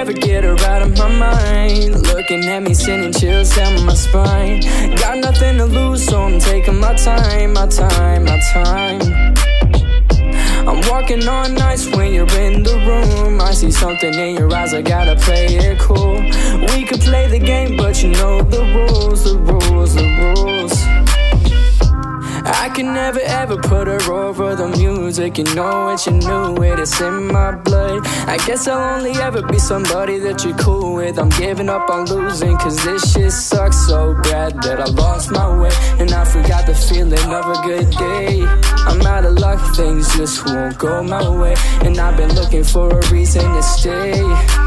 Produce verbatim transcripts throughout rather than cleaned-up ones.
ever get her out of my mind. Looking at me sending chills down my spine. Got nothing to lose, so I'm taking my time, my time, my time. I'm walking on ice when you're in the room. I see something in your eyes, I gotta play it cool. We could play the game, but you know the rules, the rules, the rules. I can never ever put her over the music. You know it, you knew it, it's in my blood. I guess I'll only ever be somebody that you're cool with. I'm giving up on losing, cause this shit sucks so bad that I lost my way. And I forgot the feeling of a good day. I'm out of luck, things just won't go my way. And I've been looking for a reason to stay.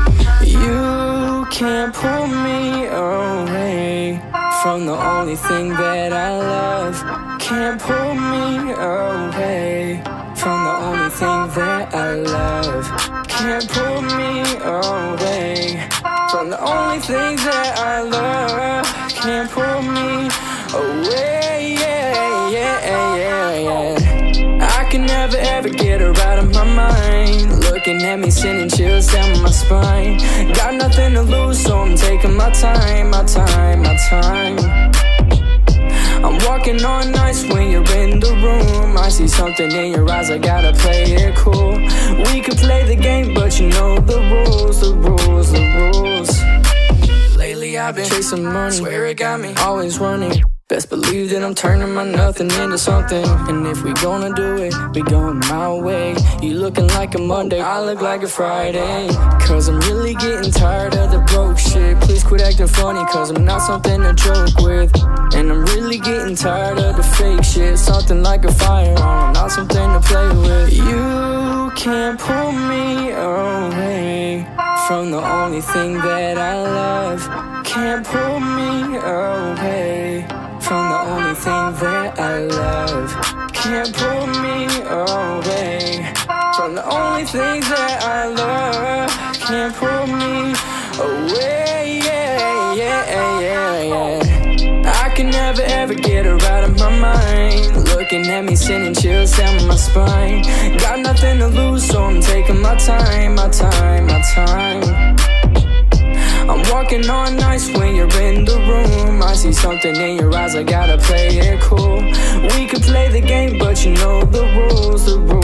You can't pull me away from the only thing that I love. Can't pull me away from the only thing that I love. Can't pull me away from the only thing that I love. Can't pull me away, yeah, yeah, yeah, yeah. I can never ever get her out of my mind. Looking at me sending chills down my spine. Got nothing to lose, so I'm taking my time, my time, my time. I'm walking on ice when you're in the room. I see something in your eyes, I gotta play it cool. We could play the game, but you know the rules, the rules, the rules. Lately I've been chasing money, swear it got me always running. Best believe that I'm turning my nothing into something. And if we gonna do it, we going my way. You looking like a Monday, I look like a Friday. Cause I'm really getting tired of the broke shit. Please quit acting funny, cause I'm not something to joke with. And I'm really getting tired of the fake shit. Something like a firearm, not something to play with. You can't pull me away from the only thing that I love. Can't pull me away from the only thing that I love. Can't pull me away from the only thing that I love. Can't pull me away, yeah, yeah, yeah, yeah. I can never ever get her out of my mind. Looking at me sending chills down my spine. Got nothing to lose, so I'm taking my time, my time, my time. I'm walking on ice when you're in the room. I see something in your eyes, I gotta play it cool. We could play the game, but you know the rules, the rules.